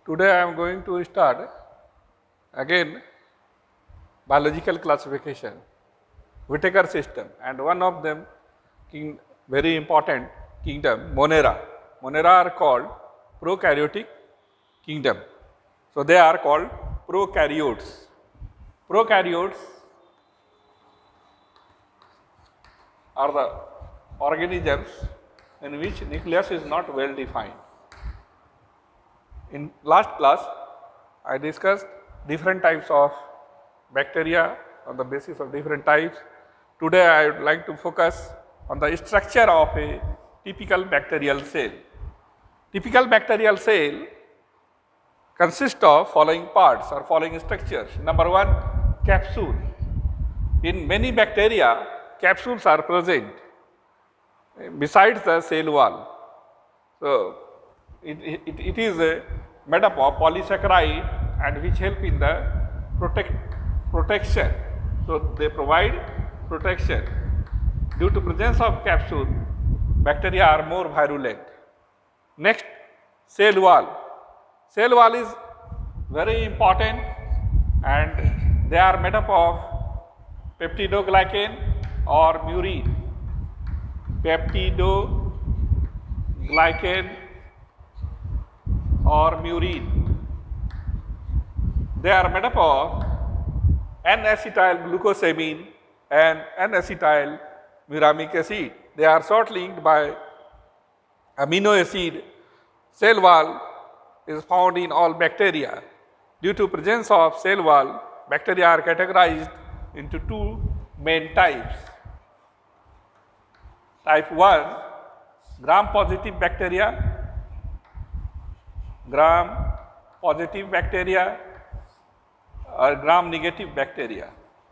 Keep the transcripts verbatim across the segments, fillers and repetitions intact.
Today I am going to start again biological classification, Whittaker system, and one of them king, very important kingdom, Monera. Monera are called prokaryotic kingdom. So they are called prokaryotes. Prokaryotes are the organisms in which nucleus is not well defined. In last class, I discussed different types of bacteria on the basis of different types. Today, I would like to focus on the structure of a typical bacterial cell. Typical bacterial cell consists of following parts or following structures. Number one, capsule. In many bacteria, capsules are present besides the cell wall. So, it, it, it is uh, made up of polysaccharide and which help in the protect, protection. So, they provide protection. Due to presence of capsule, bacteria are more virulent. Next, cell wall. Cell wall is very important and they are made up of peptidoglycan or murein. Peptidoglycan or murein. They are made up of N-acetyl glucosamine and N-acetyl muramic acid. They are short linked by amino acid. Cell wall is found in all bacteria. Due to presence of cell wall, bacteria are categorized into two main types. Type one, gram-positive bacteria, gram-positive bacteria or gram-negative bacteria.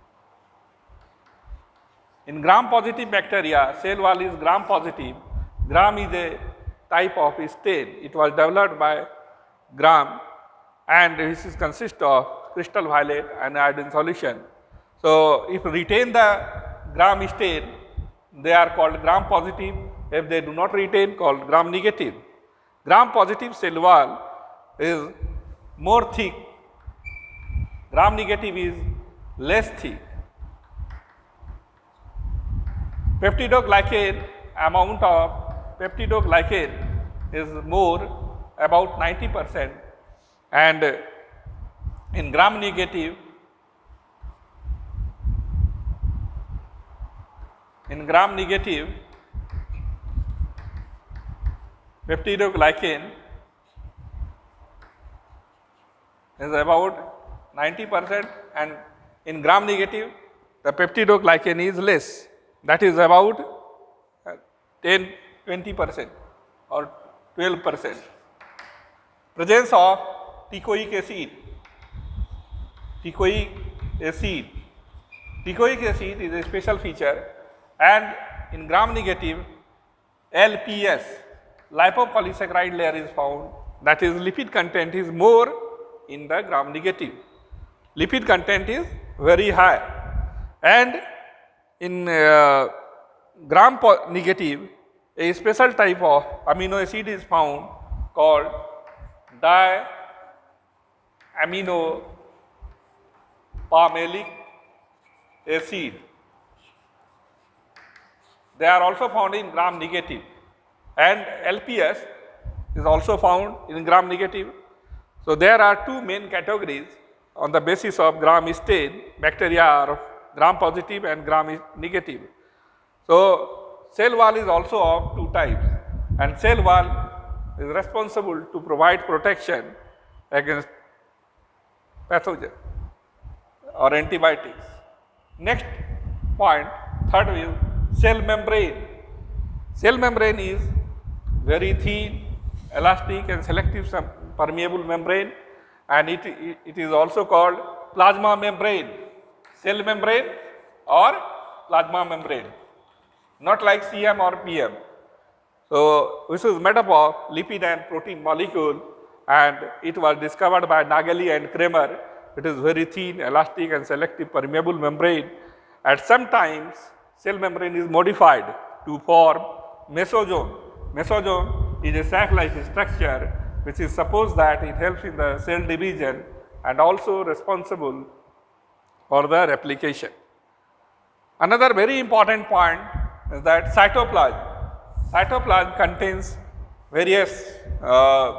In gram-positive bacteria, cell wall is gram-positive. Gram is a type of stain. It was developed by Gram and this is consist of crystal violet and iodine solution. So, if retain the gram stain, they are called gram positive. If they do not retain, called gram negative. Gram positive cell wall is more thick, gram negative is less thick. Peptidoglycan, amount of peptidoglycan is more, about ninety percent, and in gram negative, in gram negative peptidoglycan is about ninety percent, and in gram negative the peptidoglycan is less, that is about ten to twenty percent or twelve percent. Presence of teichoic acid. Teichoic acid. Teichoic acid is a special feature, and in gram negative L P S, lipopolysaccharide layer is found, that is lipid content is more in the gram negative. Lipid content is very high, and in uh, gram negative a special type of amino acid is found called diaminopalmitic acid. They are also found in gram negative, and L P S is also found in gram negative. So, there are two main categories on the basis of gram stain. Bacteria are gram positive and gram negative. So, cell wall is also of two types, and cell wall is responsible to provide protection against pathogen or antibiotics. Next point, third is cell membrane. Cell membrane is very thin, elastic and selective permeable membrane, and it, it, it is also called plasma membrane. Cell membrane or plasma membrane, not like C M or P M. So, this is made up of lipid and protein molecule, and it was discovered by Naegeli and Kramer. It is very thin, elastic and selective permeable membrane. At some times, cell membrane is modified to form mesosome. Mesosome is a sac-like structure which is supposed that it helps in the cell division and also responsible for the replication. Another very important point is that cytoplasm. Cytoplasm contains various uh,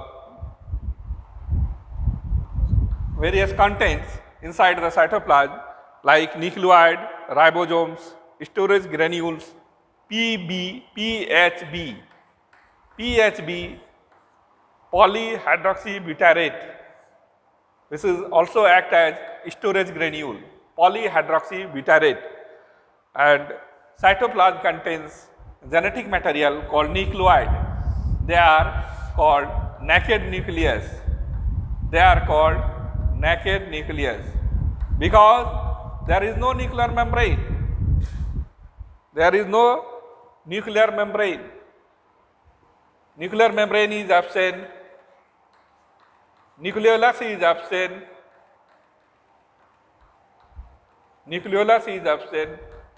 various contents inside the cytoplasm like nucleoid, ribosomes, storage granules, P B, P H B, P H B, polyhydroxybutyrate. This is also act as storage granule, polyhydroxybutyrate. And cytoplasm contains genetic material called nucleoid. They are called naked nucleus. They are called naked nucleus because there is no nuclear membrane. There is no nuclear membrane. Nuclear membrane is absent. Nucleolus is absent. Nucleolus is absent.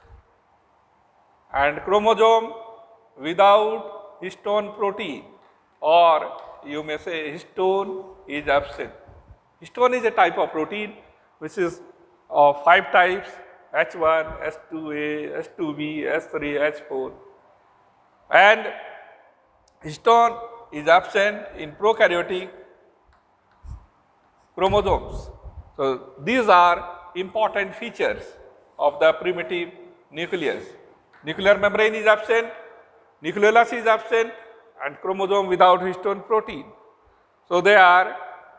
And chromosome without histone protein, or you may say histone, is absent. Histone is a type of protein which is of five types: H one, H two A, H two B, H three, H four. And histone is absent in prokaryotic chromosomes. So, these are important features of the primitive nucleus. Nuclear membrane is absent, nucleolus is absent, and chromosome without histone protein. So, they are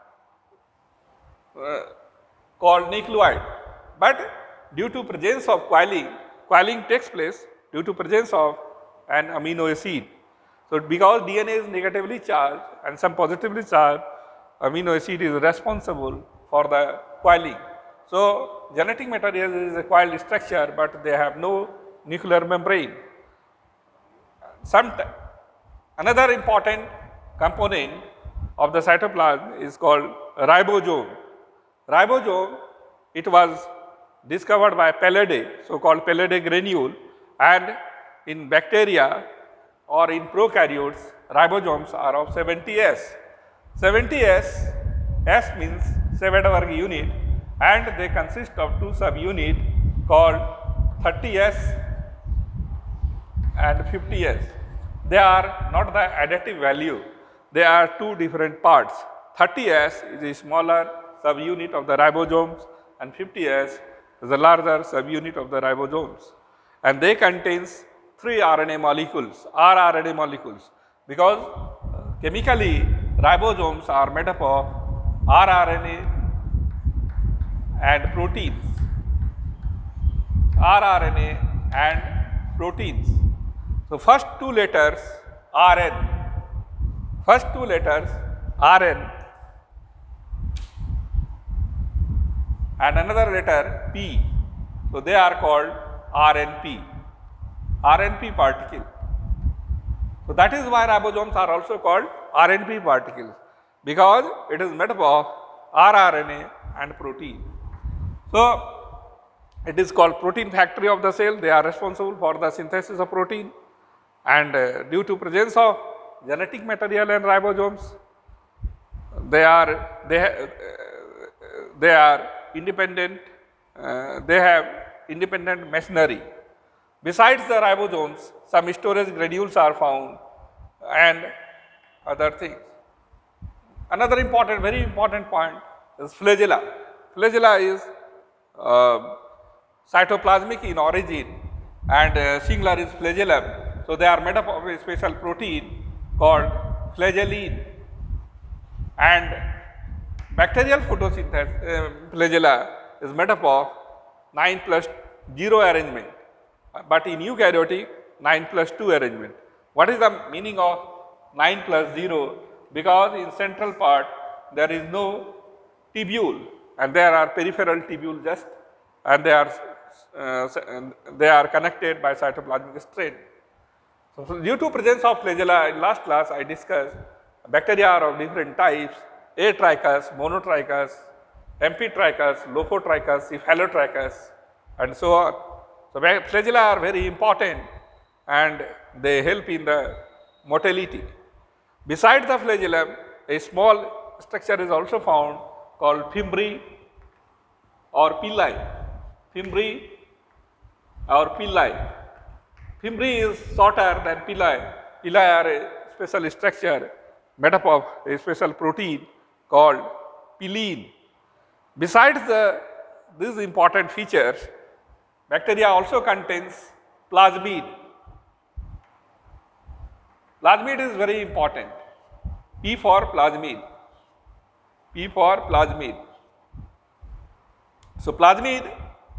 uh, called nucleoid. But due to presence of coiling, coiling takes place due to presence of an amino acid. So, because D N A is negatively charged and some positively charged amino acid is responsible for the coiling. So, genetic material is a coiled structure, but they have no nuclear membrane. Some another important component of the cytoplasm is called ribosome. Ribosome, it was discovered by Palade, so called Palade granule, and in bacteria or in prokaryotes, ribosomes are of seventy S. seventy S, S means Svedberg unit, and they consist of two subunits called thirty S and fifty S. They are not the additive value, they are two different parts. thirty S is a smaller subunit of the ribosomes and fifty S is a larger subunit of the ribosomes. And they contains three R N A molecules, rRNA molecules, because uh, chemically ribosomes are made up of rRNA and proteins, rRNA and proteins. So, first two letters R N, first two letters R N and another letter P. So, they are called R N P, R N P particle. So, that is why ribosomes are also called R N P particles, because it is made up of rRNA and protein. So, it is called protein factory of the cell. They are responsible for the synthesis of protein, and uh, due to presence of genetic material in ribosomes, they are they, ha uh, they are independent, uh, they have independent machinery. Besides the ribosomes, some storage granules are found and other things. Another important, very important point is flagella. Flagella is uh, cytoplasmic in origin, and uh, singular is flagellum. So, they are made up of a special protein called flagellin, and bacterial photosynthesis uh, flagella is made up of nine plus zero arrangement, but in eukaryotic nine plus two arrangement. What is the meaning of nine plus zero? Because in central part there is no tubule and there are peripheral tubule just, and they are uh, they are connected by cytoplasmic strain. So, due to presence of flagella, in last class I discussed bacteria are of different types: atrichous, monotrichous, amphitrichous, lophotrichous, cephalotrichous, and so on. So, flagella are very important and they help in the motility. Besides the flagellum, a small structure is also found called fimbriae or pili. Fimbriae or pili. Fimbriae is shorter than pili. Pili are a special structure made up of a special protein called pilene. Besides the, these important features, bacteria also contains plasmid. Plasmid is very important. P for plasmid. P for plasmid. So plasmid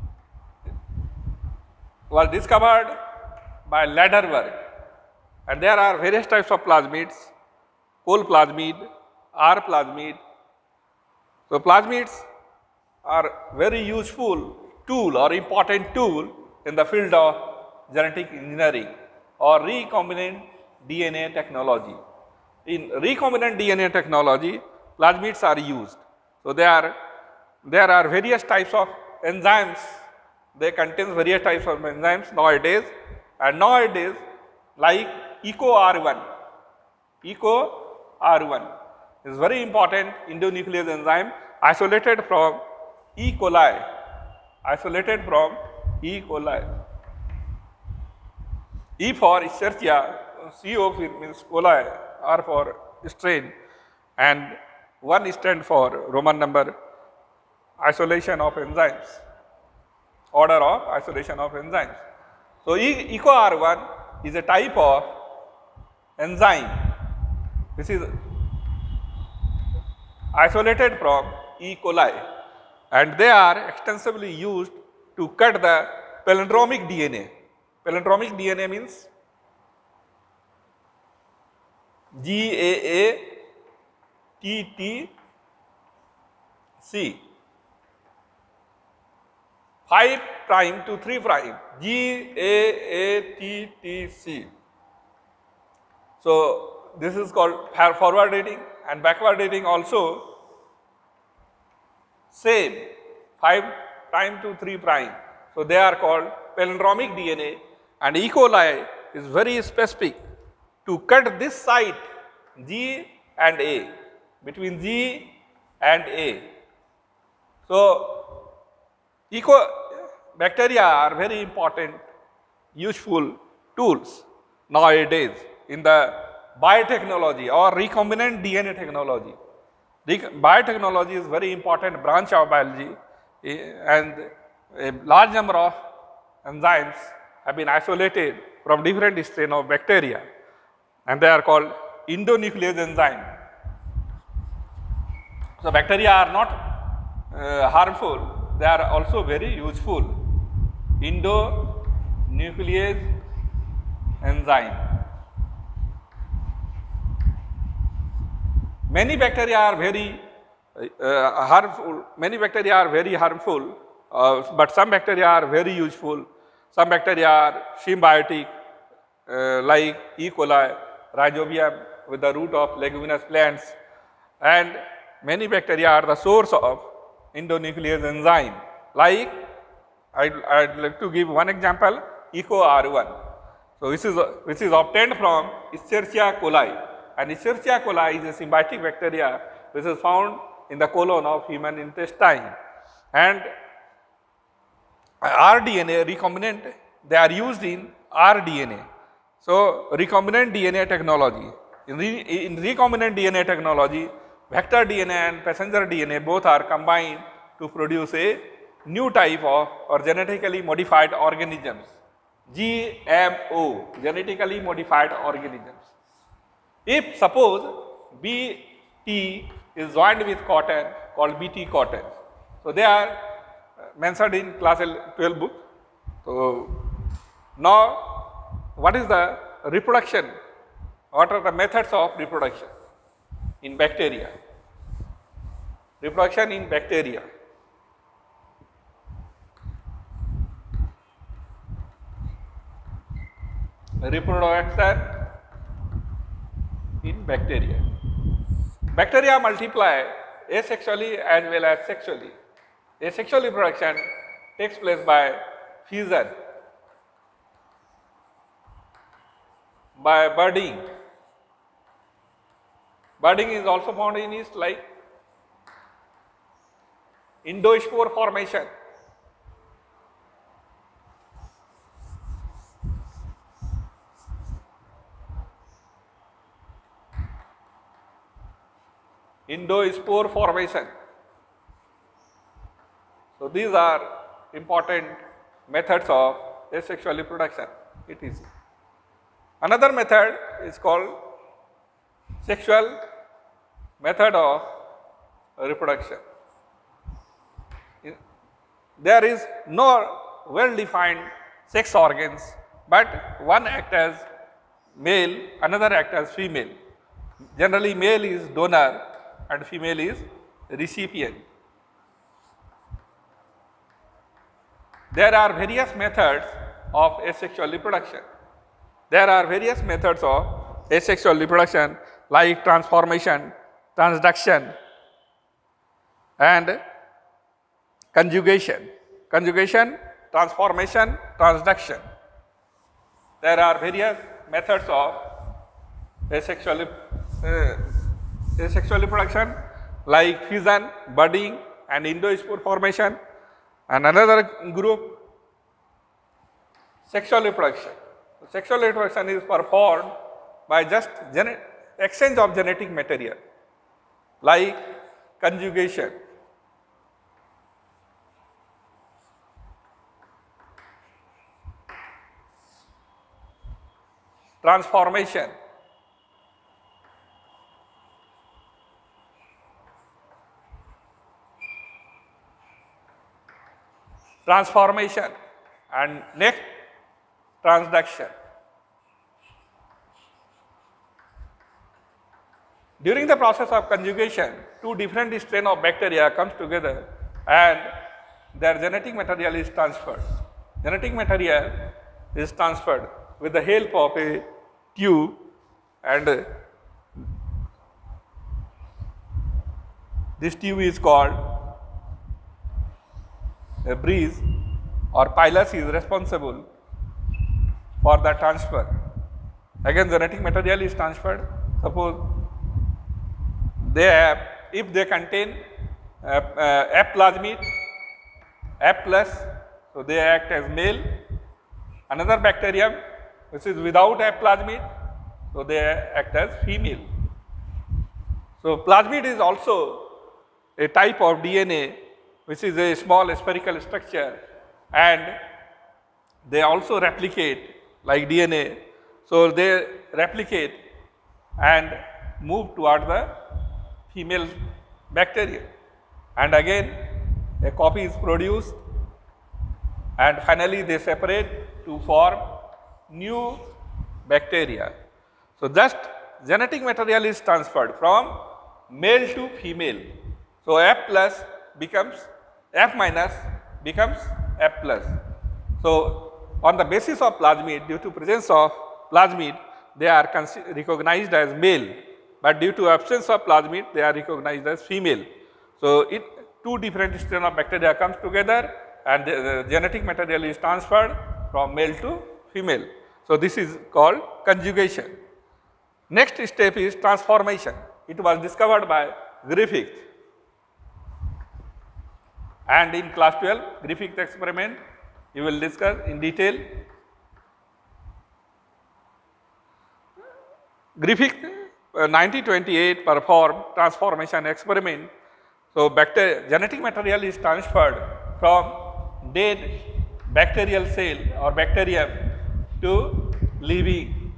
was discovered by Lederberg, and there are various types of plasmids: coal plasmid, R plasmid. So plasmids are very useful tool or important tool in the field of genetic engineering or recombinant D N A technology. In recombinant D N A technology, plasmids are used. So they are, there are various types of enzymes. They contain various types of enzymes nowadays, and nowadays like ECO R one. ECO R one is very important endonuclease enzyme isolated from E. coli. Isolated from E. coli. E for Escherichia, C O means coli, R for strain, and one stand for Roman number isolation of enzymes, order of isolation of enzymes. So E. ECO R one is a type of enzyme. This is isolated from E. coli, and they are extensively used to cut the palindromic D N A. Palindromic D N A means G A A T T C, five prime to three prime, G A A T T C. So this is called forward dating, and backward dating also same, five prime to three prime. So they are called palindromic D N A, and E. coli is very specific to cut this site G and A, between G and A. So eco bacteria are very important, useful tools nowadays in the biotechnology or recombinant D N A technology. Biotechnology is very important branch of biology, and a large number of enzymes have been isolated from different strains of bacteria, and they are called endonuclease enzyme. So bacteria are not uh, harmful, they are also very useful. Endonuclease enzyme. Many bacteria are very uh, harmful, many bacteria are very harmful, uh, but some bacteria are very useful. Some bacteria are symbiotic, uh, like E. coli, Rhizobium with the root of leguminous plants, and many bacteria are the source of endonuclease enzyme. Like, I'd, I'd like to give one example, ECO R one. So this is, which is obtained from Escherichia coli. And Escherichia coli is a symbiotic bacteria which is found in the colon of human intestine. And R D N A, recombinant, they are used in R D N A. So recombinant D N A technology. In, re, in recombinant D N A technology, vector D N A and passenger D N A both are combined to produce a new type of or genetically modified organisms. G M O, genetically modified organisms. If suppose B T is joined with cotton, called B T cotton. So they are mentioned in class twelve book. So now what is the reproduction? What are the methods of reproduction in bacteria? Reproduction in bacteria. Reproduction in bacteria. Bacteria multiply asexually as well as sexually. Asexual reproduction takes place by fission, by budding, Budding is also found in yeast, like endospore formation. Endospore formation. So these are important methods of asexual reproduction. It is. Another method is called sexual method of reproduction. There is no well defined sex organs, but one acts as male, another acts as female. Generally male is donor and female is recipient. There are various methods of asexual reproduction. There are various methods of asexual reproduction like transformation, transduction and conjugation. Conjugation, transformation, transduction. There are various methods of asexual, uh, asexual reproduction like fission, budding and endospore formation. And another group, sexual reproduction. Sexual reproduction is performed by just exchange of genetic material like conjugation. Transformation. Transformation and next transduction. During the process of conjugation, two different strains of bacteria comes together and their genetic material is transferred. Genetic material is transferred with the help of a tube, and this tube is called a breeze, or pilus is responsible for the transfer. Again genetic material is transferred. Suppose they have, if they contain uh, uh, F plasmid, F plus, so they act as male. Another bacterium which is without F plasmid, so they act as female. So plasmid is also a type of D N A which is a small spherical structure, and they also replicate like D N A. So they replicate and move toward the female bacteria, and again a copy is produced, and finally they separate to form new bacteria. So just genetic material is transferred from male to female. So F plus becomes F minus becomes F plus. So on the basis of plasmid, due to presence of plasmid, they are recognized as male, but due to absence of plasmid, they are recognized as female. So it, two different strains of bacteria comes together, and the, the genetic material is transferred from male to female. So this is called conjugation. Next step is transformation. It was discovered by Griffith, and in class twelve Griffith experiment you will discuss in detail. Griffith uh, nineteen twenty-eight performed transformation experiment. So bacteria, genetic material is transferred from dead bacterial cell or bacterium to living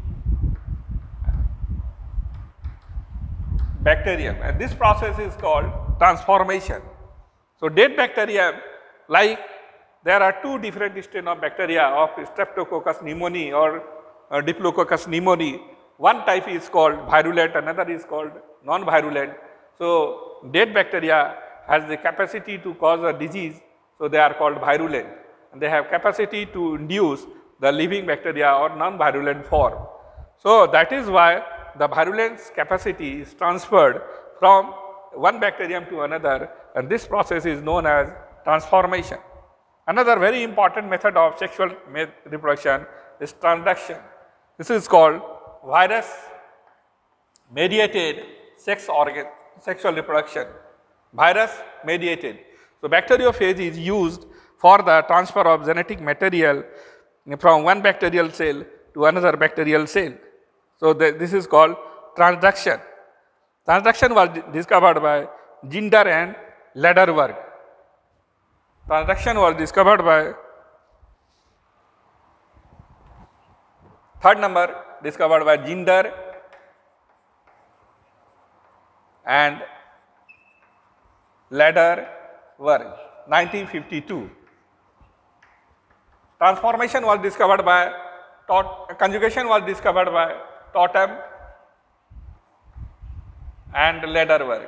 bacterium, and this process is called transformation. So dead bacterium, like there are two different strains of bacteria of Streptococcus pneumoniae or uh, Diplococcus pneumoniae. One type is called virulent, another is called non-virulent. So dead bacteria has the capacity to cause a disease, so they are called virulent, and they have capacity to induce the living bacteria or non-virulent form. So that is why the virulence capacity is transferred from one bacterium to another, and this process is known as transformation. Another very important method of sexual reproduction is transduction. This is called virus mediated sex organ, sexual reproduction, virus mediated. So bacteriophage is used for the transfer of genetic material from one bacterial cell to another bacterial cell. So the, this is called transduction. Transduction was discovered by Ginder and Lederberg. Transduction was discovered by third number discovered by Ginder and Lederberg, nineteen fifty-two. Transformation was discovered by Tot, conjugation was discovered by Totem and Lederberg.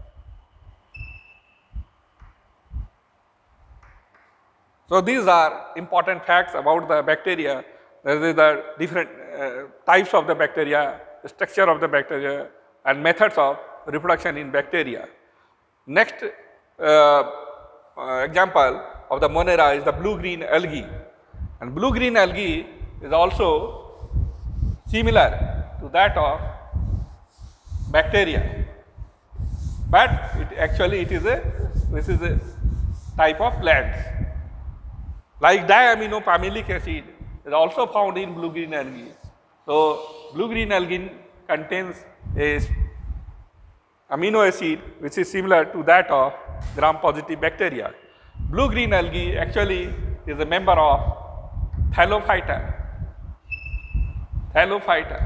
So these are important facts about the bacteria. There is the different uh, types of the bacteria, the structure of the bacteria, and methods of reproduction in bacteria. Next uh, uh, example of the Monera is the blue-green algae. And blue-green algae is also similar to that of bacteria, but it actually it is a this is a type of plants. Like diaminopamelic acid is also found in blue-green algae. So blue-green algae contains a amino acid which is similar to that of gram-positive bacteria. Blue-green algae actually is a member of Thallophyta, Thallophyta,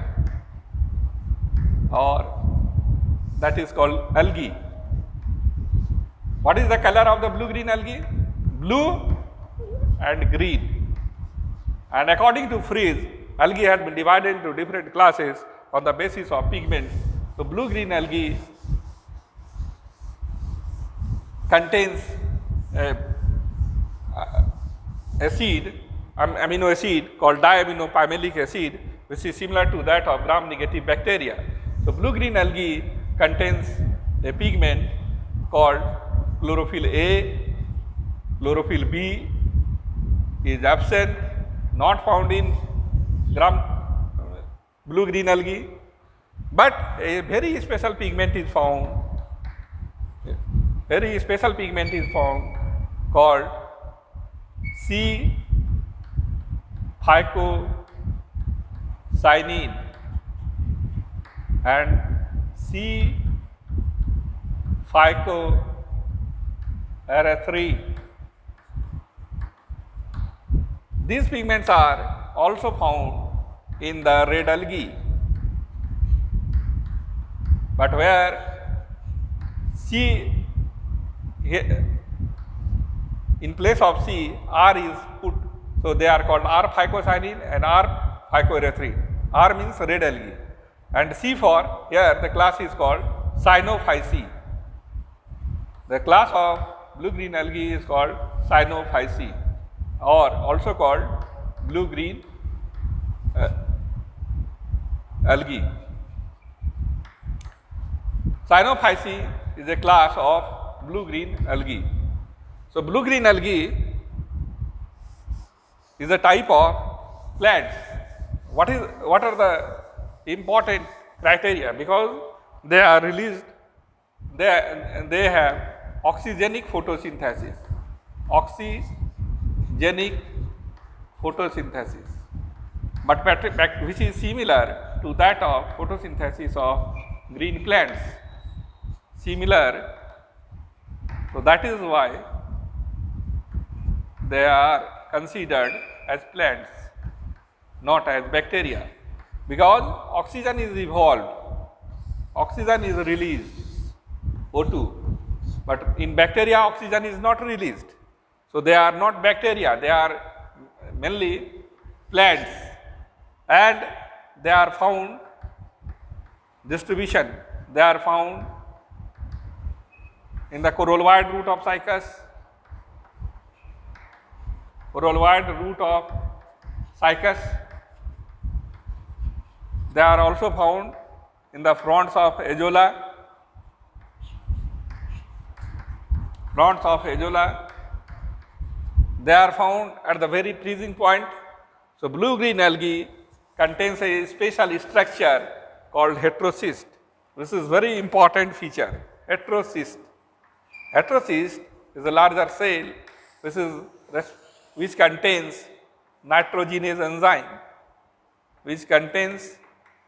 or that is called algae. What is the color of the blue-green algae? Blue and green. And according to Fries, algae has been divided into different classes on the basis of pigments. So blue-green algae contains a, a acid, amino acid called diaminopamelic acid, which is similar to that of gram-negative bacteria. So blue-green algae contains a pigment called chlorophyll A, chlorophyll B is absent, not found in gram blue-green algae, but a very special pigment is found, very special pigment is found called C phycocyanin and C phycoerythrin. These pigments are also found in the red algae, but where C, in place of C, R is put. So they are called R phycocyanin and R phycoerythrin. R means red algae, and C for here the class is called Cyanophyceae. The class of blue-green algae is called Cyanophyceae, or also called blue-green uh, algae. Cyanophyceae is a class of blue-green algae. So blue-green algae is a type of plants. What is what are the important criteria? Because they are released, they they have oxygenic photosynthesis, oxygenic photosynthesis, but which is similar to that of photosynthesis of green plants. Similar, so that is why they are considered as plants, not as bacteria, because oxygen is evolved, oxygen is released, O two, but in bacteria oxygen is not released. So they are not bacteria, they are mainly plants, and they are found distribution, they are found in the coralloid root of cycas, coralloid root of cycas. They are also found in the fronds of Azolla, fronds of Azolla. They are found at the very freezing point. So blue-green algae contains a special structure called heterocyst. This is very important feature, heterocyst. Heterocyst is a larger cell which, is, which contains nitrogenase enzyme, which contains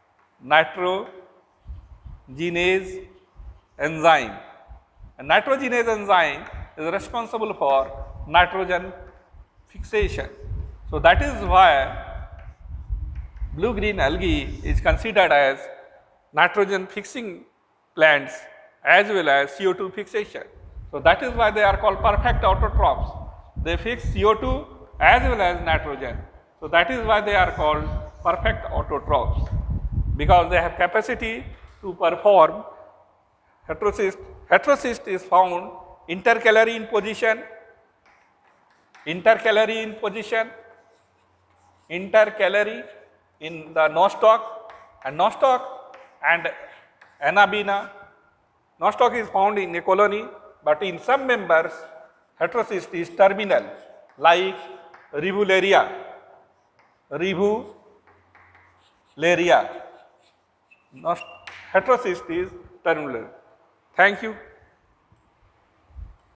nitrogenase enzyme. And nitrogenase enzyme is responsible for nitrogen fixation. So that is why blue-green algae is considered as nitrogen fixing plants as well as C O two fixation. So that is why they are called perfect autotrophs. They fix C O two as well as nitrogen. So that is why they are called perfect autotrophs, because they have capacity to perform heterocyst. Heterocyst is found intercalary in position, intercalary in position, intercalary in the nostoc, and nostoc and Anabaena. Nostoc is found in a colony, but in some members heterocyst is terminal, like Rivularia. Rivularia. Heterocyst is terminal. Thank you.